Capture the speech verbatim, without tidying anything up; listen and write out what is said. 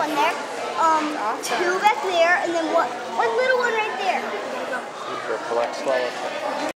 on there, um, awesome. two back there, and then one, one little one right there. For Black Swallowtail.